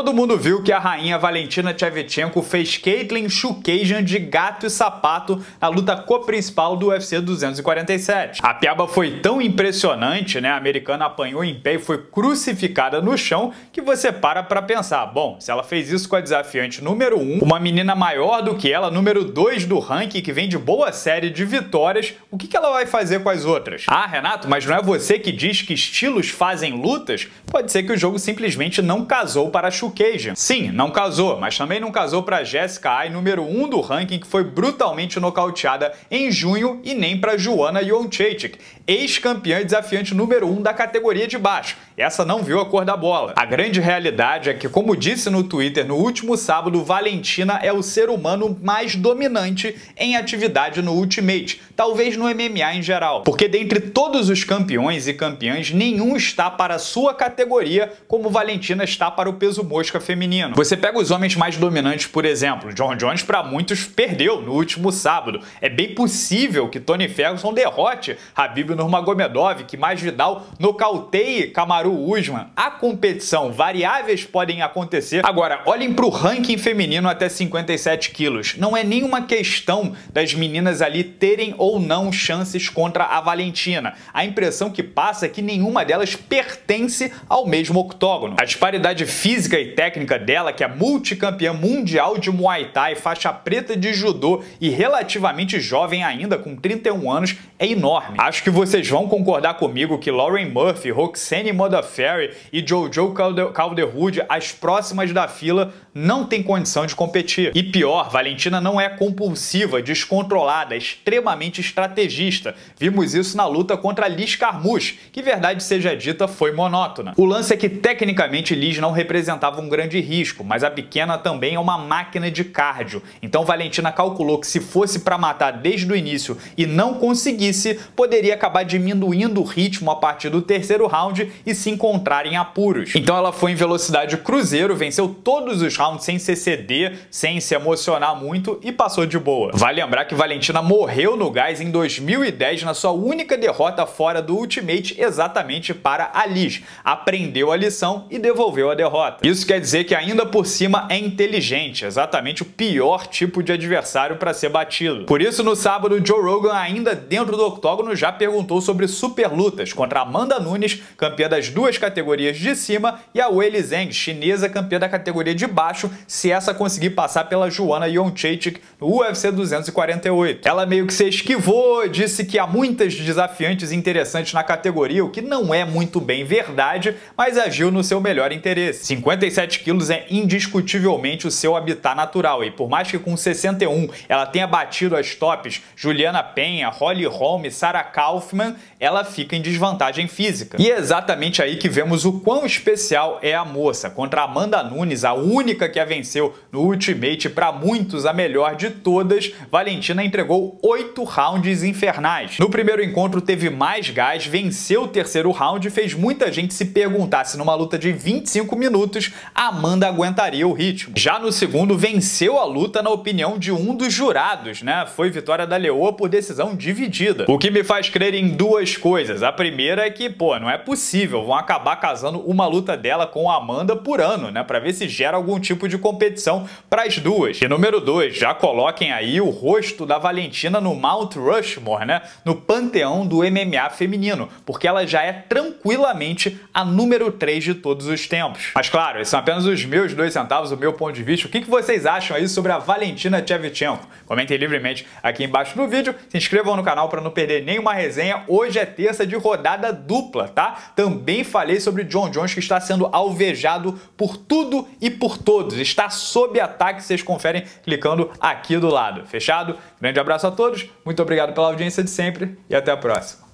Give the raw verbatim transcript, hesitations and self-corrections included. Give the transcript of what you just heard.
Todo mundo viu que a rainha Valentina Shevchenko fez Katlyn Chookagian de gato e sapato na luta co-principal do U F C duzentos e quarenta e sete. A piaba foi tão impressionante, né? A americana apanhou em pé e foi crucificada no chão que você para pra pensar, bom, se ela fez isso com a desafiante número um, uma menina maior do que ela, número dois do ranking, que vem de boa série de vitórias, o que que ela vai fazer com as outras? Ah, Renato, mas não é você que diz que estilos fazem lutas? Pode ser que o jogo simplesmente não casou para a Chookagian. Sim, não casou, mas também não casou para Jessica Eye, número um do ranking, que foi brutalmente nocauteada em junho, e nem para Joanna Jędrzejczyk, ex-campeã e desafiante número um da categoria de baixo. Essa não viu a cor da bola. A grande realidade é que, como disse no Twitter no último sábado, Valentina é o ser humano mais dominante em atividade no Ultimate, talvez no M M A em geral. Porque dentre todos os campeões e campeãs, nenhum está para a sua categoria como Valentina está para o peso mosca feminino. Você pega os homens mais dominantes, por exemplo, Jon Jones para muitos perdeu no último sábado. É bem possível que Tony Ferguson derrote Khabib Nurmagomedov, que Masvidal nocauteie Kamaru Usman. A competição, variáveis podem acontecer. Agora, olhem para o ranking feminino até cinquenta e sete quilos. Não é nenhuma questão das meninas ali terem ou não chances contra a Valentina. A impressão que passa é que nenhuma delas pertence ao mesmo octógono. A disparidade física e técnica dela, que é multicampeã mundial de Muay Thai, faixa preta de judô e relativamente jovem ainda, com trinta e um anos, é enorme. Acho que vocês vão concordar comigo que Lauren Murphy, Roxanne Modafferi e Jojo Calderwood, as próximas da fila, não tem condição de competir. E pior, Valentina não é compulsiva, descontrolada, é extremamente estrategista. Vimos isso na luta contra Liz Carmouche, que, verdade seja dita, foi monótona. O lance é que tecnicamente Liz não representava um grande risco, mas a pequena também é uma máquina de cardio. Então Valentina calculou que, se fosse para matar desde o início e não conseguisse, poderia acabar diminuindo o ritmo a partir do terceiro round e se encontrar em apuros. Então ela foi em velocidade cruzeiro, venceu todos os rounds sem se ceder, sem se emocionar muito e passou de boa. Vale lembrar que Valentina morreu no gás em dois mil e dez na sua única derrota fora do Ultimate, exatamente para a Liz. Aprendeu a lição e devolveu a derrota. Isso quer dizer que ainda por cima é inteligente, exatamente o pior tipo de adversário para ser batido. Por isso, no sábado, Joe Rogan, ainda dentro do octógono, já perguntou sobre superlutas contra Amanda Nunes, campeã das duas categorias de cima, e a Weili Zhang, chinesa, campeã da categoria de baixo, se essa conseguir passar pela Joanna Jędrzejczyk no U F C duzentos e quarenta e oito. Ela meio que se esquivou, disse que há muitas desafiantes interessantes na categoria, o que não é muito bem verdade, mas agiu no seu melhor interesse. cinquenta e sete quilos é indiscutivelmente o seu habitat natural, e por mais que com sessenta e um ela tenha batido as tops Juliana Penha, Holly Holm e Sarah Kaufman, ela fica em desvantagem física. E é exatamente aí que vemos o quão especial é a moça. Contra Amanda Nunes, a única que a venceu no Ultimate, para muitos a melhor de todas, Valentina entregou oito rounds infernais. No primeiro encontro teve mais gás, venceu o terceiro round e fez muita gente se perguntar se numa luta de vinte e cinco minutos a Amanda aguentaria o ritmo. Já no segundo, venceu a luta na opinião de um dos jurados, né? Foi vitória da Leoa por decisão dividida. O que me faz crer em duas coisas. A primeira é que, pô, não é possível, vão acabar casando uma luta dela com a Amanda por ano, né? Pra ver se gera algum tipo de competição para as duas. E número dois, já coloquem aí o rosto da Valentina no Mount Rushmore, né? No panteão do M M A feminino, porque ela já é tranquilamente a número três de todos os tempos. Mas claro, esses são apenas os meus dois centavos, o meu ponto de vista. O que que vocês acham aí sobre a Valentina Shevchenko? Comentem livremente aqui embaixo do vídeo, se inscrevam no canal para não perder nenhuma resenha. Hoje é terça de rodada dupla, tá? Também falei sobre Jon Jones, que está sendo alvejado por tudo e por todos. Está sob ataque, vocês conferem clicando aqui do lado. Fechado? Grande abraço a todos, muito obrigado pela audiência de sempre e até a próxima.